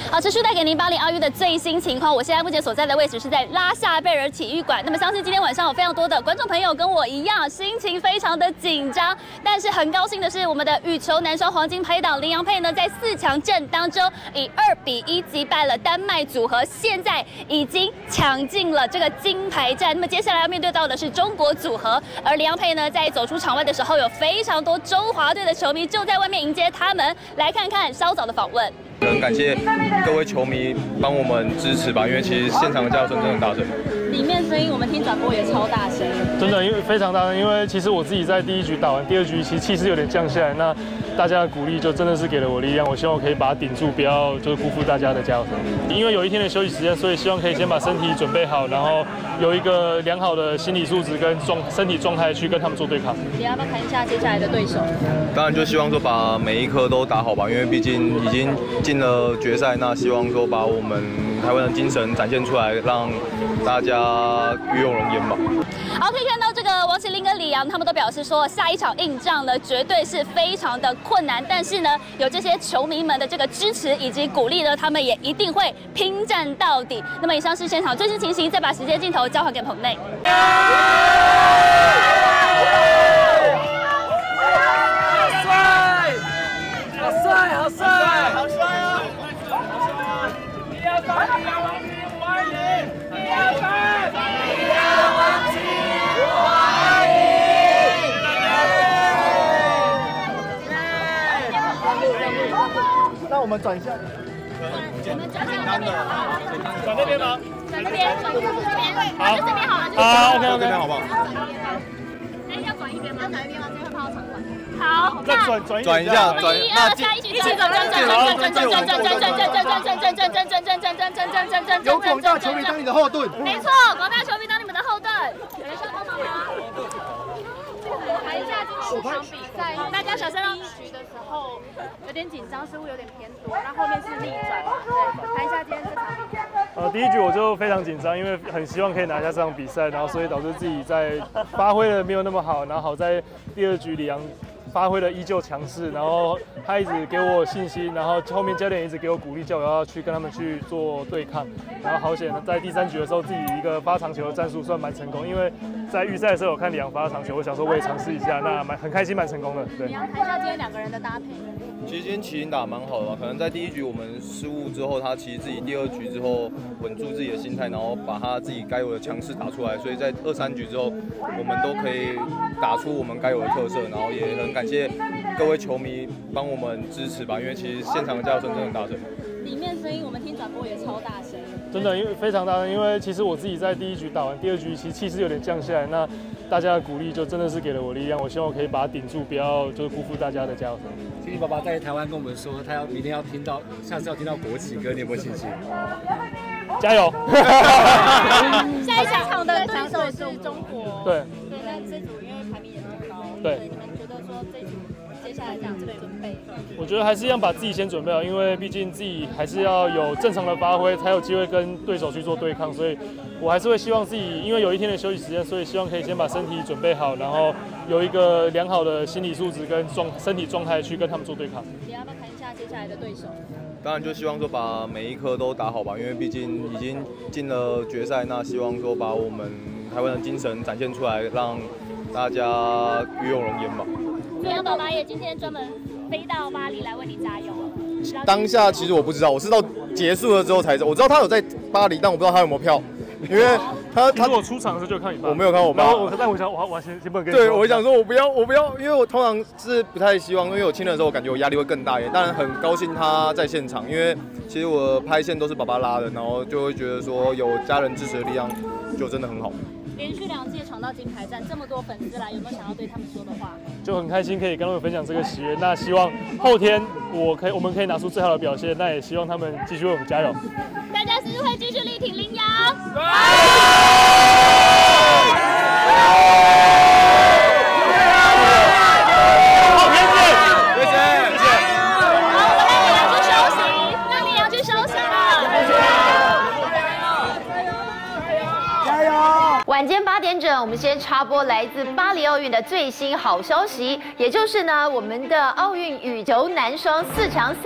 好，持续带给您巴黎奥运的最新情况。我现在目前所在的位置是在拉夏贝尔体育馆。那么相信今天晚上有非常多的观众朋友跟我一样，心情非常的紧张。但是很高兴的是，我们的羽球男双黄金拍档林洋配呢，在4强阵当中以2-1击败了丹麦组合，现在已经抢进了这个金牌战。那么接下来要面对到的是中国组合，而林洋配呢，在走出场外的时候，有非常多中华队的球迷就在外面迎接他们。来看看稍早的访问。 很感谢各位球迷帮我们支持吧，因为其实现场的加油声真的很大声。 里面声音我们听转播也超大声， 真的，因为非常大声。因为其实我自己在第1局打完，第2局其实气势有点降下来，那大家的鼓励就真的是给了我力量。我希望我可以把它顶住，不要就是辜负大家的加油声。因为有一天的休息时间，所以希望可以先把身体准备好，然后有一个良好的心理素质跟身体状态去跟他们做对抗。 你要不要谈一下接下来的对手？ 当然就希望说把每一颗都打好吧，因为毕竟已经进了决赛。 那希望说把我们台湾的精神展现出来，让大家与有荣焉吧。 好，可以看到这个王麒麟跟李洋，他们都表示说，下一场硬仗呢，绝对是非常的困难。但是呢，有这些球迷们的这个支持以及鼓励呢，他们也一定会拼战到底。那么以上是现场最新情形，再把时间镜头交还给棚内。 那我们转一下， 我们转向那边好不好？ 转那边吗？ 转那边，转这边，好，就这边好了， 好 ，OK， 这边好不好？ 哎，要转一边吗？要转一边吗？这边怕到场馆。好， 再转一下， 转1、2、3，一起转， 有广大球迷当你的后盾。 没错，广大球迷当你们的后盾。有人需要帮忙吗？谈一下今天这场比赛，大家小声哦。第1局的时候有点紧张，失误有点偏多，然后后面是逆转。对，谈一下今天这场比赛。 第1局我就非常紧张，因为很希望可以拿下这场比赛，然后所以导致自己在发挥的没有那么好，然后好在第2局李洋 发挥的依旧强势，然后他一直给我信心，然后后面教练一直给我鼓励，叫我要去跟他们去做对抗。然后好险的，在第3局的时候，自己一个发长球的战术算蛮成功，因为在预赛的时候有看李洋发长球，我想说我也尝试一下，那很开心，蛮成功的。对。 你要谈一下今天2个人的搭配。 其实今天麒麟打蛮好的吧，可能在第1局我们失误之后，他其实自己第2局之后稳住自己的心态，然后把他自己该有的强势打出来，所以在2、3局之后，我们都可以打出我们该有的特色，然后也很感谢各位球迷帮我们支持吧，因为其实现场的加油声真的很大声。 里面声音我们听转播也超大声。 真的，因为非常大声。因为其实我自己在第1局打完，第2局其实气势有点降下来，那大家的鼓励就真的是给了我力量。我希望我可以把它顶住，不要就是辜负大家的加油声。 麒麟爸爸在台湾跟我们说，他明天要听到，下次要听到国旗歌，你有没有信心？ 加油！ 下一场的对手是中国。 对。 对，那这组因为排名也很高， 对， 你们觉得说这组接下来这样这个准备？ 我觉得还是一样把自己先准备好，因为毕竟自己还是要有正常的发挥，才有机会跟对手去做对抗。所以我还是会希望自己，因为有一天的休息时间，所以希望可以先把身体准备好，然后有一个良好的心理素质跟身体状态去跟他们做对抗。 你要不要谈一下接下来的对手？ 当然就希望说把每一颗都打好吧，因为毕竟已经进了决赛，那希望说把我们台湾的精神展现出来，让大家与有荣焉吧。 林洋爸爸也今天专门飞到巴黎来为你加油。 当下其实我不知道，我是到结束了之后才知道，我知道他有在巴黎，但我不知道他有没有票，因为他我出场的时候就看你爸， 我没有看我爸， 但我想我先不能跟你说。 对，我想说我不要，因为我通常是不太希望，因为我亲人的时候，我感觉我压力会更大一点。当然很高兴他在现场，因为其实我拍线都是爸爸拉的，然后就会觉得说有家人支持的力量，就真的很好。 连续2届闯到金牌战，这么多粉丝来，有没有想要对他们说的话？ 就很开心可以跟他们分享这个喜悦。那希望后天我们可以拿出最好的表现，那也希望他们继续为我们加油。 大家是不是会继续力挺林洋？ 晚间8点整，我们先插播来自巴黎奥运的最新好消息，也就是呢，我们的奥运羽球男双4强赛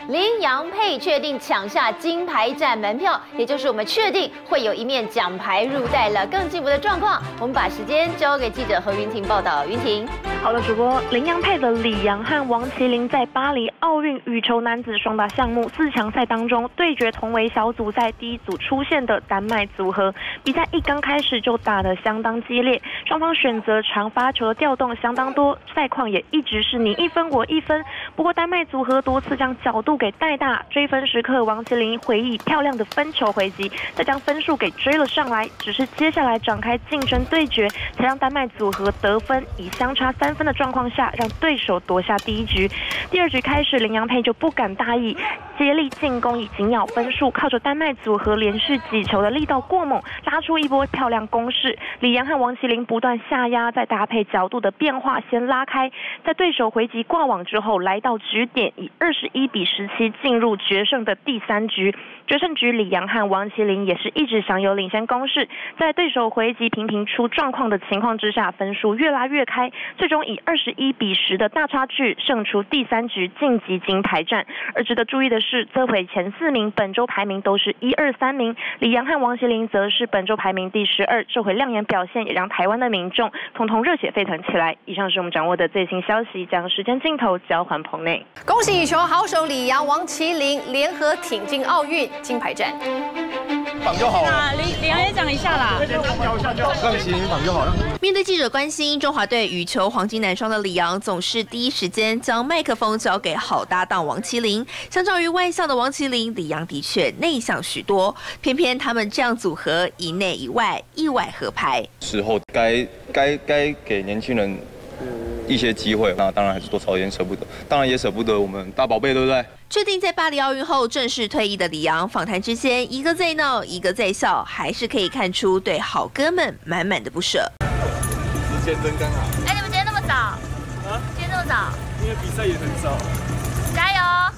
林洋配确定抢下金牌战门票，也就是我们确定会有一面奖牌入袋了。更进一步的状况，我们把时间交给记者何云婷报道。云婷， 好的，主播，林洋配的李洋和王麒麟在巴黎奥运羽球男子双打项目4强赛当中对决同为小组赛第一组出现的丹麦组合。比赛一刚开始就打得相当激烈，双方选择长发球的调动相当多，赛况也一直是你1分我1分。不过丹麦组合多次将角度给带大，追分时刻王麒麟回以漂亮的分球回击，再将分数给追了上来。只是接下来展开竞争对决，才让丹麦组合得分，以相差3分的状况下，让对手夺下第一局。第2局开始，林洋配就不敢大意，接力进攻以紧咬分数，靠着丹麦组合连续几球的力道过猛，拉出一波漂亮攻势。李洋和王麒麟不断下压，再搭配角度的变化，先拉开，在对手回击挂网之后，来到局点，以21-17进入决胜的第3局。决胜局，李洋和王麒麟也是一直享有领先攻势，在对手回击频频出状况的情况之下，分数越拉越开，最终以21-10的大差距胜出第3局，晋级金牌战。而值得注意的是，这回前4名本周排名都是1、2、3名，李洋和王麒麟则是本周排名第12。这回亮眼表现也让台湾的民众统统热血沸腾起来。以上是我们掌握的最新消息，将时间镜头交还棚内。 恭喜羽球好手李洋、王麒麟联合挺进奥运金牌战。 绑就好了。 李洋也讲一下啦。 让麒麟绑就好了。 面对记者关心，中华队羽球黄金男双的李洋总是第一时间将麦克风交给好搭档王麒麟。相较于外向的王麒麟，李洋的确内向许多。偏偏他们这样组合，一内一外，意外合拍。 时候该给年轻人一些机会，那当然还是多少有点舍不得，当然也舍不得我们大宝贝，对不对？ 确定在巴黎奥运后正式退役的李洋，访谈之间，一个在闹，一个在笑，还是可以看出对好哥们满满的不舍。 时间真刚好。 哎，你们今天那么早？啊？今天这么早？ 因为比赛也很早。 加油！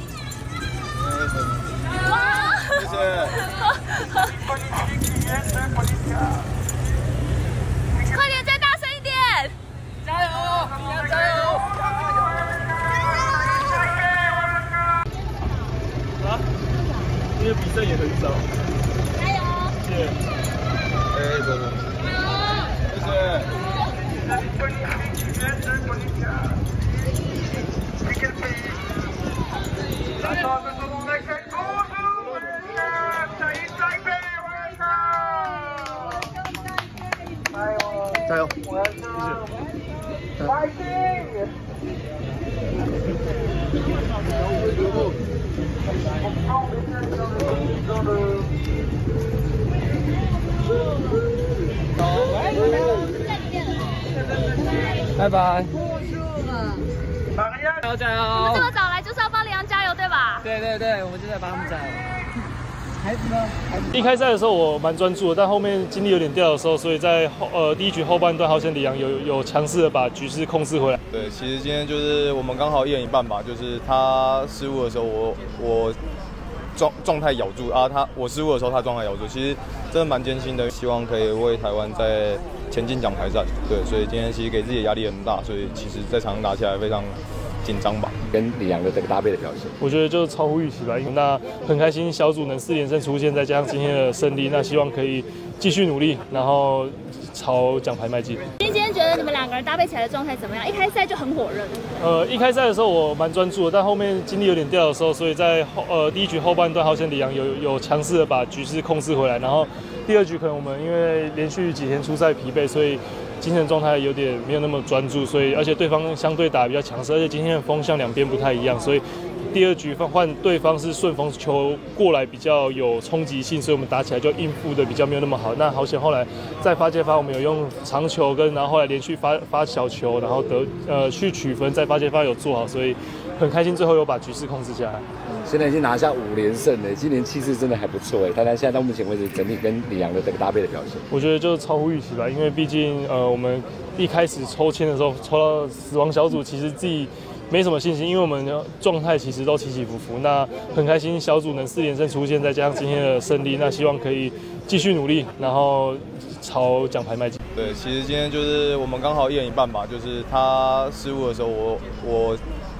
哇！ 谢谢。 快点，再大声一点！ 加油，李洋加油！ 啊？因为比赛也很早。 加油！ 谢谢。 哎，走走。谢谢。加油！ 拜拜。加油！ 你们这么早来就是要帮李洋加油，对吧？ 对对对，我们就在帮他们加油。孩子呢？ 一开赛的时候我蛮专注的，但后面精力有点掉的时候，所以在第1局后半段，好像李洋有强势的把局势控制回来。 对，其实今天就是我们刚好1人1半吧，就是他失误的时候，我状态咬住啊，我失误的时候他状态咬住，其实真的蛮艰辛的。希望可以为台湾在前进奖牌战，对，所以今天其实给自己的压力很大，所以其实在场上打起来非常紧张吧。 跟李洋的这个搭配的表现， 我觉得就超乎预期吧。那很开心小组能4连胜出现，再加上今天的胜利，那希望可以继续努力，然后朝奖牌迈进。 今天觉得你们2个人搭配起来的状态怎么样？一开赛就很火热。 一开赛的时候我蛮专注的，但后面精力有点掉的时候，所以在第1局后半段，好像李洋有强势的把局势控制回来，然后第2局可能我们因为连续几天出赛疲惫，所以精神状态有点没有那么专注，所以而且对方相对打比较强势，而且今天的风向两边不太一样，所以第2局换对方是顺风球过来比较有冲击性，所以我们打起来就应付的比较没有那么好。那好险后来在发接发我们有用长球然后后来连续发小球，然后去取分，在发接发有做好，所以很开心最后有把局势控制下来。 现在已经拿下5连胜了，今年气势真的还不错哎。台南现在到目前为止整体跟李洋的这个搭配的表现， 我觉得就超乎预期吧，因为毕竟我们一开始抽签的时候抽到死亡小组，其实自己没什么信心，因为我们的状态其实都起起伏伏。那很开心小组能4连胜出现，再加上今天的胜利，那希望可以继续努力，然后朝奖牌迈进。 对，其实今天就是我们刚好1人1半吧，就是他失误的时候，我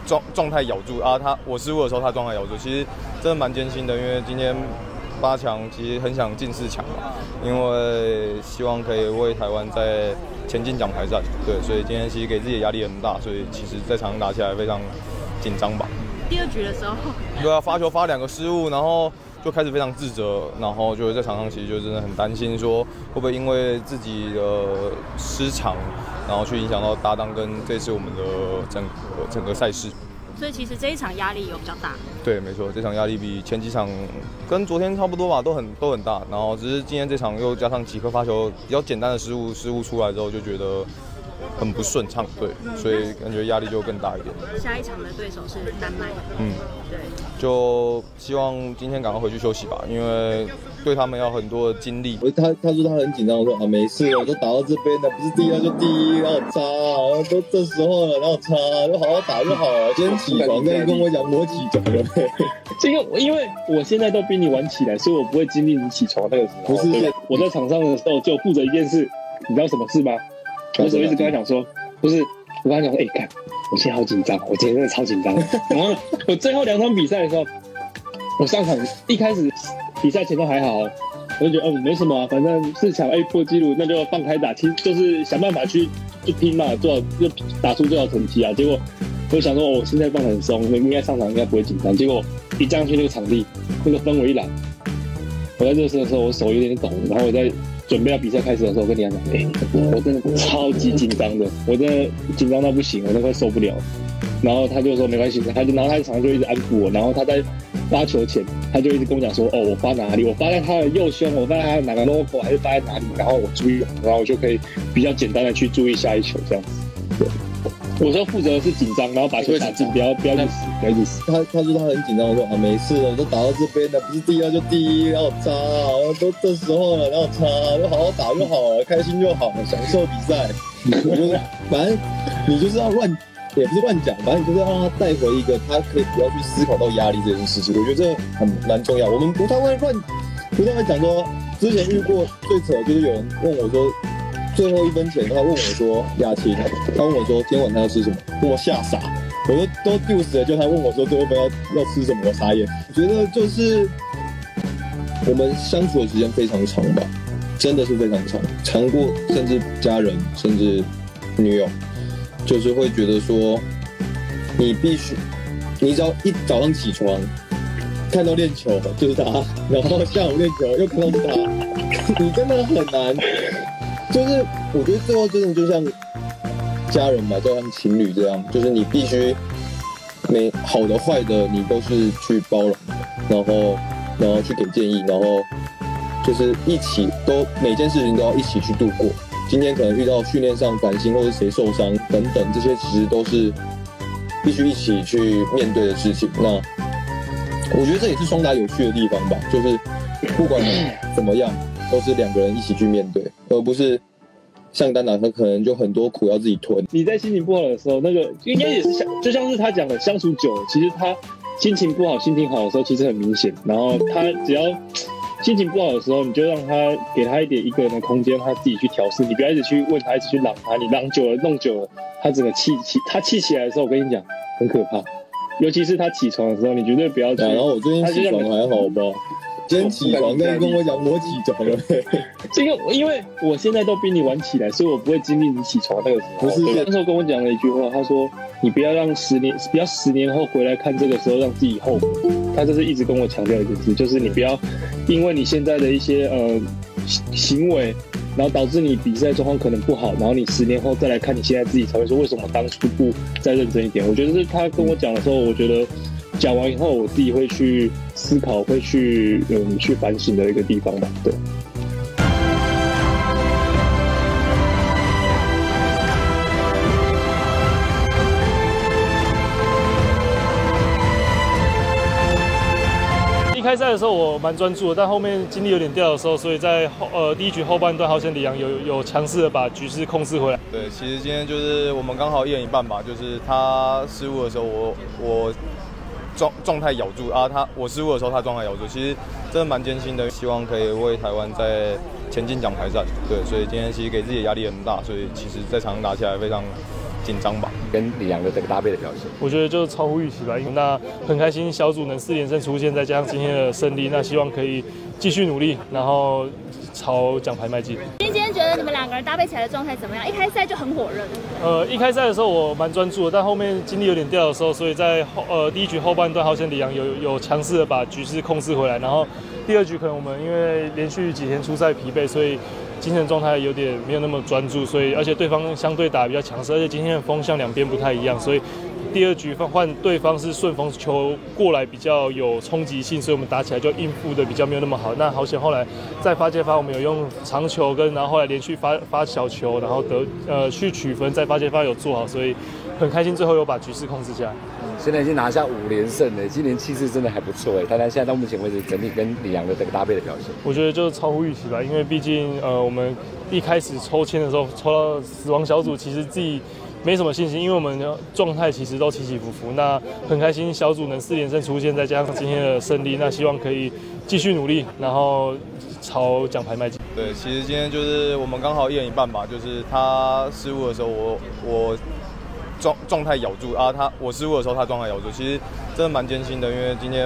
状态咬住啊，我失误的时候他状态咬住，其实真的蛮艰辛的，因为今天8强其实很想进4强嘛，因为希望可以为台湾在前进奖牌战，对，所以今天其实给自己的压力也很大，所以其实在场上打起来非常紧张吧。 第2局的时候， 对啊，发球发2个失误，然后就开始非常自责，然后就在场上其实就真的很担心，说会不会因为自己的失常，然后去影响到搭档跟这次我们的整个赛事。 所以其实这一场压力有比较大。 对，没错，这场压力比前几场跟昨天差不多吧，都很大。然后只是今天这场又加上几颗发球比较简单的失误出来之后，就觉得很不顺畅，对，所以感觉压力就更大一点。 下一场的对手是丹麦，对， 就希望今天赶快回去休息吧，因为对他们要很多的精力。 他说他很紧张，我说啊没事了，都打到这边了，不是第1就第1，然后差啊，都这时候了，然后差，就好好打就好了。今天起床再跟我讲我起床了， 因为我现在都比你晚起来，所以我不会经历你起床那个时候。不是，我在场上的时候就负责一件事，你知道什么事吗？我一直跟他讲说，不是，我跟他讲说，看，我现在好紧张，我今天真的超紧张。然后我最后2场比赛的时候，我上场一开始比赛前都还好，我就觉得没什么啊，反正4强破纪录，那就放开打，其实就是想办法去拼嘛，就打出最好成绩啊。结果我想说，我现在放得很松，应该上场应该不会紧张。结果一上去那个场地，那个氛围一来，我在热身的时候我手有点抖，然后我在准备要比赛开始的时候，我跟李阳讲，我真的超级紧张的，我真的紧张到不行，我都快受不了。然后他就说没关系，然后他场上就一直安抚我，然后他在发球前，他就一直跟我讲说，我发哪里，我发在他的右胸，我发在他的哪个 logo， 还是发在哪里，然后我注意，然后我就可以比较简单的去注意下一球这样子。对，我说负责的是紧张，然后把球打进，不要去死。 他说他很紧张，我说啊没事了，都打到这边了，不是第1就第1，然后差啊，都这时候了，然后差，就好好打就好了，开心就好，享受比赛。我觉得反正你就是要也不是乱讲，反正你就是要让他带回一个他可以不要去思考到压力这件事情，我觉得这蛮重要。我们不太会讲说，之前遇过最扯就是有人问我说，最后1分前他问我说雅琴，他问我说今天晚上要吃什么，我吓傻，我都丢死了，就他问我说最后1分要吃什么，我傻眼。我觉得就是我们相处的时间非常长吧，真的是非常长过甚至家人甚至女友。就是会觉得说，你只要一早上起床看到练球就是他，然后下午练球又看到是他，你真的很难。就是我觉得最后真的就像家人嘛，就像情侣这样，就是你必须好的坏的你都是去包容的，然后去给建议，然后就是一起每件事情都要一起去度过。今天可能遇到训练上烦心，或是谁受伤等等，这些其实都是必须一起去面对的事情。那我觉得这也是双打有趣的地方吧，就是不管怎么样，都是2个人一起去面对，而不是像单打他可能就很多苦要自己吞。 你在心情不好的时候，那个应该也是就像是他讲的，相处久了，其实他心情不好、心情好的时候其实很明显，然后他只要心情不好的时候，你就让他给他一个人的空间，他自己去调试。你不要一直去问他，一直去嚷他。你嚷久了，弄久了，他整个气起来的时候，我跟你讲，很可怕。尤其是他起床的时候，你绝对不要去。 然后我最近起床还好吧？今天起床再跟我讲我起床了。 因为我现在都比你晚起来，所以我不会经历你起床那个时候。不是，那时候跟我讲了一句话，他说你不要10年后回来看这个时候让自己后悔。他就是一直跟我强调一件事，就是你不要因为你现在的一些行为，然后导致你比赛状况可能不好，然后你10年后再来看你现在自己，才会说为什么当初不再认真一点。我觉得是他跟我讲的时候，我觉得讲完以后我自己会去思考，会去反省的一个地方吧。对。 一开赛的时候我蛮专注的，但后面精力有点掉的时候，所以在第1局后半段，好险李阳有强势的把局势控制回来。 对，其实今天就是我们刚好1人1半吧，就是他失误的时候我状态咬住啊，我失误的时候他状态咬住，其实真的蛮艰辛的。希望可以为台湾在前进奖牌战，对，所以今天其实给自己的压力很大，所以其实在场上打起来非常紧张吧。 跟里昂的这个搭配的表现？ 我觉得就超乎预期吧，那很开心小组能4连胜出现，再加上今天的胜利，那希望可以继续努力，然后朝奖牌迈进。 今天觉得你们2个人搭配起来的状态怎么样？一开赛就很火热。 一开赛的时候我蛮专注的，但后面精力有点掉的时候，所以在第1局后半段，好险里昂有强势的把局势控制回来，然后第2局可能我们因为连续几天出赛疲惫，所以精神状态有点没有那么专注，所以而且对方相对打得比较强势，而且今天的风向两边不太一样，所以第2局换对方是顺风球过来比较有冲击性，所以我们打起来就应付的比较没有那么好。那好险后来在发接发我们有用长球然后后来连续发小球，然后去取分，在发接发有做好，所以很开心最后有把局势控制下来。 现在已经拿下5连胜了，今年气势真的还不错哎。台南现在到目前为止整体跟里昂的这个搭配的表现， 我觉得就超乎预期吧，因为毕竟我们一开始抽签的时候抽到死亡小组，其实自己没什么信心，因为我们的状态其实都起起伏伏。那很开心小组能4连胜出现，再加上今天的胜利，那希望可以继续努力，然后朝奖牌迈进。 对，其实今天就是我们刚好1人1半吧，就是他失误的时候我状态咬住啊，我失误的时候他状态咬住，其实真的蛮艰辛的，因为今天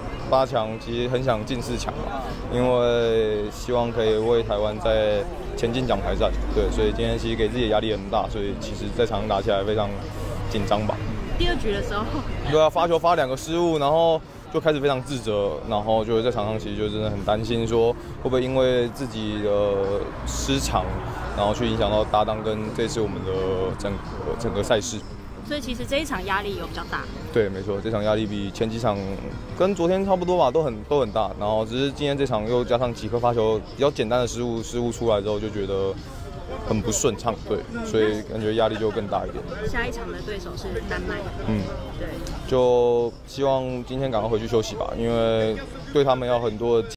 8强其实很想进4强嘛，因为希望可以为台湾在前进奖牌战，对，所以今天其实给自己的压力很大，所以其实在场上打起来非常紧张吧。 第2局的时候， 对啊，发球发2个失误，然后就开始非常自责，然后就在场上其实就真的很担心说会不会因为自己的失常，然后去影响到搭档跟这次我们的整个赛事。 所以其实这一场压力有比较大。 对，没错，这场压力比前几场跟昨天差不多吧，都很大。然后只是今天这场又加上几颗发球比较简单的失误出来之后，就觉得很不顺畅，对，所以感觉压力就更大一点。 下一场的对手是丹麦。对， 就希望今天赶快回去休息吧，因为对他们要很多的